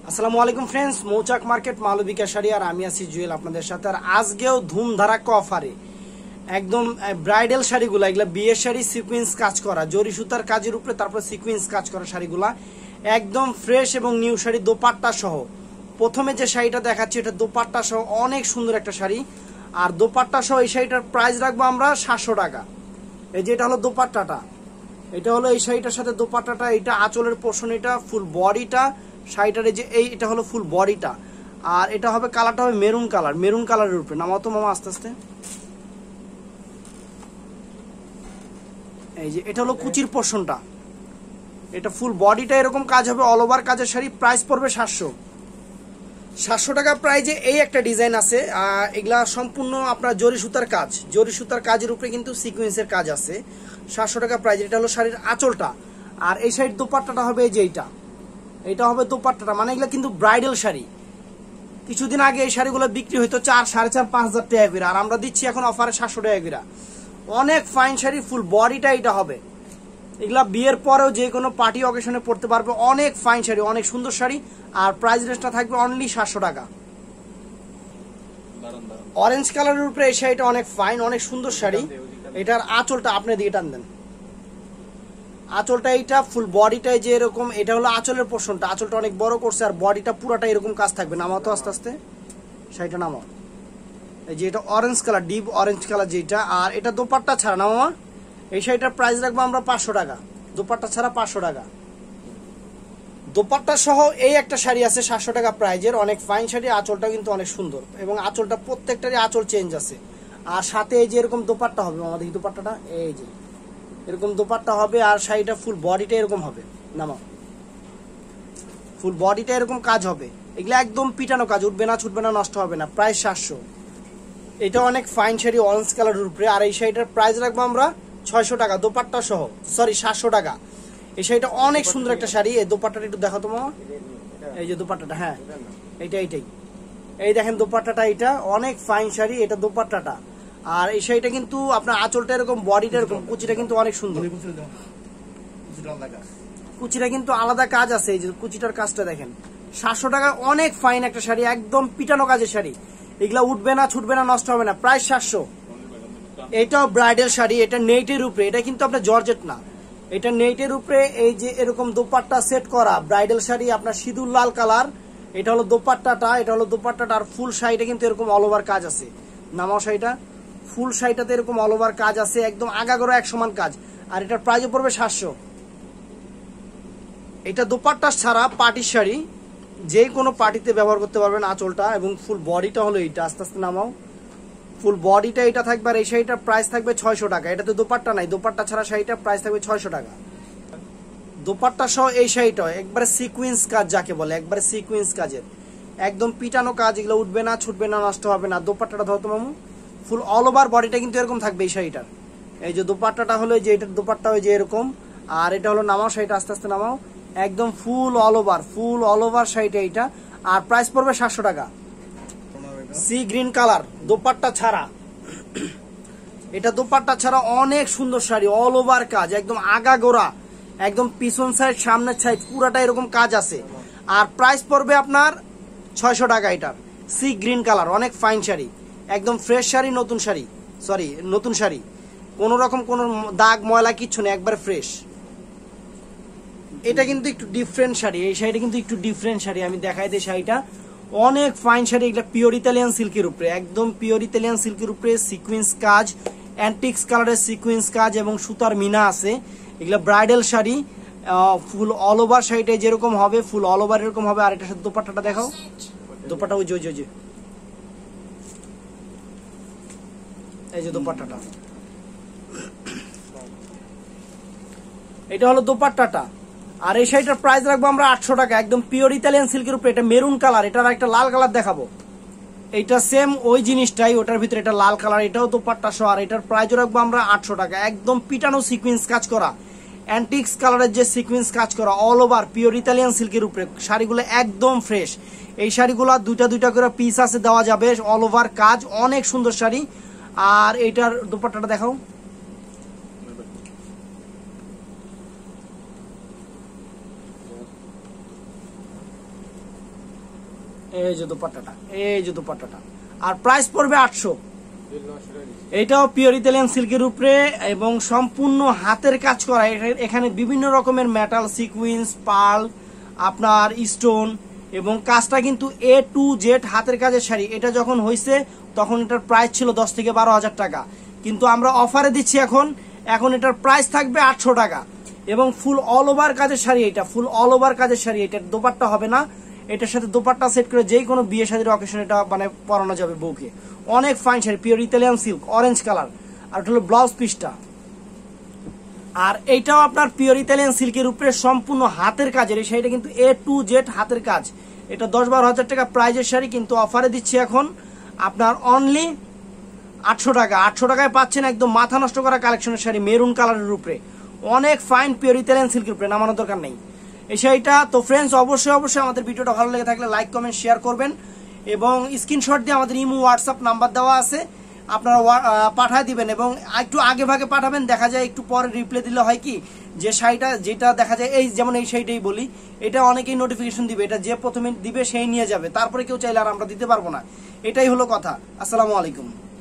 আসসালামু আলাইকুম ফ্রেন্ডস, মৌচাক মার্কেট মালবিকা শাড়ি আর আমি আছি জুয়েল আপনাদের সাথে। আর আজকেও ধুমধারাক্কা অফারে একদম ব্রাইডাল শাড়িগুলা, এগুলা বিয়ের শাড়ি, সিকুয়েন্স কাজ করা, জরি সুতার কাজের উপরে তারপর সিকুয়েন্স কাজ করা শাড়িগুলা একদম ফ্রেশ এবং নিউ শাড়ি, দোপাট্টা সহ। প্রথমে যে শাড়িটা দেখাচ্ছি এটা দোপাট্টা সহ, অনেক সুন্দর একটা শাড়ি। আর দোপাট্টা সহ এই শাড়িটার প্রাইস রাখবো আমরা 700 টাকা। এই যে এটা হলো দোপাট্টাটা, এটা হলো এই শাড়িটার সাথে দোপাট্টাটা, এটা আঁচলের পোর্শন, এটা ফুল বডিটা শাড়িটার, এই যে এটা হলো ফুল বডিটা। আর এটা হবে কালারটা হবে মেরুন কালার, মেরুন কালারের উপরে। নামাও তো মামা আস্তে আস্তে। এই যে এটা হলো কুচির পোর্শনটা, এটা ফুল বডিটা এরকম কাজ হবে, অল ওভার কাজের শাড়ি। প্রাইস পড়বে 700 টাকা প্রাইজে। এই একটা ডিজাইন আছে, এগুলা সম্পূর্ণ আপনার জরি সুতার কাজ, জরি সুতার কাজের উপরে কিন্তু সিকোয়েন্সের কাজ আছে। 700 টাকা প্রাইজ। এটা হলো শাড়ির আঁচলটা। আর এই শাড়ির দোপাট্টাটা হবে এই যে এইটা হবে দোপাট্টাটা। মানে এগুলা কিন্তু ব্রাইডাল শাড়ি। কিছুদিন আগে এই শাড়িগুলো বিক্রি হইতো 4, 4.5, 5,000 টাকা করে, আর আমরা দিচ্ছি এখন অফারে 700 টাকা করে। অনেক ফাইন শাড়ি, ফুল বডিটা এটা হবে। এগুলা বিয়ের পরেও যে কোনো পার্টি অকেশনে পড়তে পারবে। অনেক ফাইন শাড়ি, অনেক সুন্দর শাড়ি। আর প্রাইস রেঞ্জটা থাকবে অনলি 700 টাকা। অরেঞ্জ কালারের উপরে এই শাড়িটা অনেক ফাইন, অনেক সুন্দর শাড়ি। এটার আঁচলটা আপনি দিয়ে টান দেন। আঁচলটা এইটা ফুল বডিটাই যে এরকম, এটা হলো আঁচলের পোর্শনটা। আঁচলটা অনেক বড় করছে আর বডিটা পুরাটা এরকম কাজ থাকবে। নামাও তো আস্তে আস্তে, শাড়িটা নামাও। এই যে এটা orange colour, deep orange colour যেটা। আর এটা দোপাট্টা ছাড়া না মামা, এই শাড়িটার প্রাইস রাখবো আমরা 500 টাকা। দোপাট্টা ছাড়া 500 টাকা। দোপাট্টা সহ এই একটা শাড়ি আছে 700 টাকা প্রাইজের, অনেক ফাইন শাড়ি। আঁচলটা কিন্তু অনেক সুন্দর এবং আঁচলটা প্রত্যেকটারই আঁচল চেঞ্জ আছে। আর সাথে এই যে এরকম দোপাট্টা হবে আমাদের, দোপাট্টাটা এই যে এরকম দোপাট্টা হবে। আর শাড়িটা ফুল বডিটা এরকম হবে। নামাও। ফুল বডিটা এরকম কাজ হবে। এগুলো একদম পিটানো কাজ, উঠবে না, ছুটবে না, নষ্ট হবে না। প্রাইস 700। এটা অনেক ফাইন শাড়ি, অরেঞ্জ কালারের উপরে। আর এই শাড়িটার প্রাইস রাখবো আমরা 600 টাকা দোপাট্টা সহ, সরি 700 টাকা। এই শাড়িটা অনেক সুন্দর একটা শাড়ি। এই দোপাট্টাটা একটু দেখো তোমার, এই যে দোপাট্টাটা, হ্যাঁ এইটাই। এই দেখেন দোপাট্টাটা, এটা অনেক ফাইন শাড়ি, এটা দোপাট্টাটা। আর এই শাড়িটা কিন্তু আপনার আঁচলটা এরকম, বডিটা এরকম, কুচিটা কিন্তু অনেক সুন্দর। কুচিটা কিন্তু আলাদা কাজ আছে, এই যে কুচিটার কাজটা দেখেন। 700 টাকা অনেক ফাইন একটা শাড়ি, একদম পিটানো কাজের শাড়ি। এগুলা উঠবে না, ছুটবে না, নষ্ট হবে না। প্রাইস 700। এটাও ব্রাইডাল শাড়ি, এটা নেটের উপরে, এটা কিন্তু আপনার জর্জেট না, এটা নেটের উপরে। এই যে এরকম দোপাট্টা সেট করা ব্রাইডাল শাড়ি, আপনার সিঁদুর লাল কালার। এটা হলো দোপাট্টাটা, এটা হলো দোপাট্টাটা। আর ফুল শাড়িটা কিন্তু এরকম অল ওভার কাজ আছে। নামাও শাড়িটা। ফুল শাড়িটাতে এরকম অল ওভার কাজ আছে, একদম আগাগোড়া এক সমান কাজ। আর এটার প্রাইসও পড়বে 700। এটা দোপাট্টা ছাড়া পার্টির শাড়ি, যে কোনো পার্টিতে ব্যবহার করতে পারবেন আঁচলটা। এবং ফুল বডিটা হলো এইটা, আস্তে আস্তে নামাও। ফুল বডিটা এটা থাকবে। আর এই শাড়িটার প্রাইস থাকবে 600 টাকা। এটা তো দোপাট্টা নাই, দোপাট্টা ছাড়া শাড়িটার প্রাইস থাকবে 600 টাকা। দোপাট্টা সহ এই শাড়িটা একবারে সিকুয়েন্স কাজ যাকে বলে, একবারে সিকুয়েন্স কাজের, একদম পিটানো কাজ। এগুলো উঠবে না, ছুটবে না, নষ্ট হবে না। দোপাট্টাটা ধরো তো মামু, ফুল অল ওভার বডিটা কিন্তু এরকম থাকবে এই শাড়িটার। এই যে দোপাট্টাটা হলো, যে এটার দোপাট্টা হয় যে এরকম। আর এটা হলো, নামাও শাড়িটা আস্তে আস্তে নামাও, একদম full all over, full all over শাড়িটা এইটা। আর প্রাইস পড়বে 700 টাকা। সি গ্রিন কালার, দোপাট্টা ছাড়া। এটা দোপাট্টা ছাড়া অনেক সুন্দর শাড়ি, অল ওভার কাজ, একদম আগাগোড়া, একদম পিছন সাইড, সামনের সাইড পুরাটা এরকম কাজ আছে। আর প্রাইস পড়বে আপনার 600 টাকা। এটার সি গ্রিন কালার, অনেক ফাইন শাড়ি, একদম ফ্রেশ শাড়ি, নতুন শাড়ি, সরি নতুন শাড়ি, কোনো রকম কোনো দাগ ময়লা কিচ্ছু নেই, একবার ফ্রেশ। এটা কিন্তু একটু ডিফারেন্ট শাড়ি, এই শাড়িটা কিন্তু একটু ডিফারেন্ট শাড়ি। আমি দেখাই দিই শাড়িটা, অনেক ফাইন শাড়ি। এগুলা পিওর ইতালিয়ান সিল্কের উপরে, একদম পিওর ইতালিয়ান সিল্কের উপরে সিকুয়েন্স কাজ, অ্যান্টিক্স কালারের সিকুয়েন্স কাজ এবং সুতার মিনা আছে। এগুলা bridal sari, full all over শাড়িটা যেরকম হবে, ফুল অল ওভার এরকম হবে। আর এটার সাথে দোপাট্টাটা দেখাও, দোপাট্টা ওই যে এই যে দোপাট্টাটা, এটা হলো দোপাট্টাটা। আর এই শাড়িটার প্রাইস রাখবো আমরা 800 টাকা, একদম পিওর ইতালিয়ান সিল্কের উপরে। এটা মেরুন কালার, এটার একটা লাল কালার দেখাবো। এইটা সেম ওই জিনিসটাই, ওটার ভিতরে এটা লাল কালার, এটাও দোপাট্টা সহ। আর এটার প্রাইসও রাখবো আমরা 800 টাকা। একদম পিটানো সিকুয়েন্স কাজ করা, অ্যান্টিক্স কালারের যে সিকুয়েন্স কাজ করা, অল ওভার পিওর ইতালিয়ান সিল্কের উপরে। শাড়িগুলো একদম ফ্রেশ। এই শাড়িগুলো দুইটা করে পিস আছে, দেওয়া যাবে, অল ওভার কাজ, অনেক সুন্দর শাড়ি। আর এইটার দোপাট্টাটা দেখাও। এই যে দোপাট্টাটা, এই যে দোপাট্টাটা, আর প্রাইস পড়বে 800। এটাও পিওর ইতালিয়ান সিল্কের উপরে এবং সম্পূর্ণ হাতের কাজ করা। এখানে বিভিন্ন রকমের মেটাল, সিকুয়েন্স, পার্ল, আপনার স্টোন, এবং কাজটা কিন্তু A to Z হাতের কাজের শাড়ি। এটা যখন হয়েছে তখন এটার প্রাইস ছিল 10 থেকে 12,000 টাকা, কিন্তু আমরা অফারে দিচ্ছি এখন এটার প্রাইস থাকবে 800 টাকা। এবং ফুল অল ওভার কাজের শাড়ি, এটা ফুল অল ওভার কাজের শাড়ি। এটার দোপাট্টা হবে না, এটার সাথে দোপাট্টা সেট করে যেই কোনো বিয়ে শাদীর অকেশন এটা মানে পরানো যাবে বউকে। অনেক fine sari, pure Italian silk, orange colour. আর এটা হলো ব্লাউজ পিসটা। আর এইটাও আপনার পিওর ইতালিয়ান সিল্কের উপরে সম্পূর্ণ হাতের কাজের এই শাড়িটা, কিন্তু A to Z হাতের কাজ। এটা 10-12 হাজার টাকা প্রাইজের শাড়ি, কিন্তু অফারে দিচ্ছি এখন আপনার অনলি 800 টাকা। 800 টাকায় পাচ্ছেন একদম মাথা নষ্ট করা কালেকশনের শাড়ি, মেরুন কালারের উপরে, অনেক ফাইন পিওর ইতালিয়ান সিল্কের উপরে, নামানোর দরকার নেই এই শাড়িটা। তো ফ্রেন্ডস, অবশ্যই আমাদের ভিডিওটা ভালো লেগে থাকলে লাইক, কমেন্ট, শেয়ার করবেন এবং স্ক্রিনশট দিয়ে আমাদের ইমো, হোয়াটসঅ্যাপ নাম্বার দেওয়া আছে, আপনারা পাঠায় দিবেন এবং একটু আগে ভাগে পাঠাবেন। দেখা যায় একটু পরে রিপ্লাই দিলে হয় কি, যে শাড়িটা যেটা দেখা যায়, এই যেমন এই শাড়িটাই বলি, এটা অনেকেই নোটিফিকেশন দিবে, এটা যে প্রথমে দিবে সেই নিয়ে যাবে, তারপরে কেউ চাইলে আর আমরা দিতে পারবো না। এটাই হলো কথা। আসসালামু আলাইকুম।